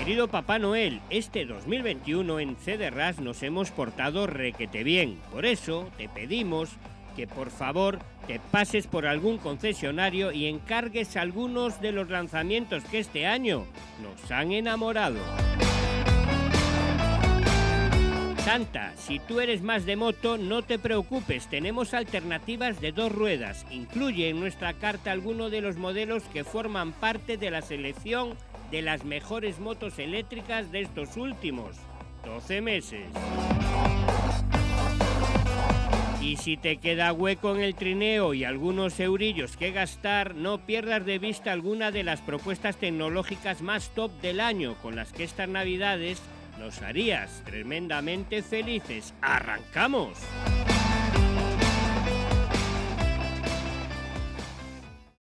Querido Papá Noel, este 2021 en CDRAS nos hemos portado requete bien. Por eso te pedimos que por favor te pases por algún concesionario y encargues algunos de los lanzamientos que este año nos han enamorado. Santa, si tú eres más de moto, no te preocupes, tenemos alternativas de 2 ruedas. Incluye en nuestra carta alguno de los modelos que forman parte de la selección de las mejores motos eléctricas de estos últimos 12 meses. Y si te queda hueco en el trineo y algunos eurillos que gastar, no pierdas de vista alguna de las propuestas tecnológicas más top del año, con las que estas navidades nos harías tremendamente felices. ¡Arrancamos!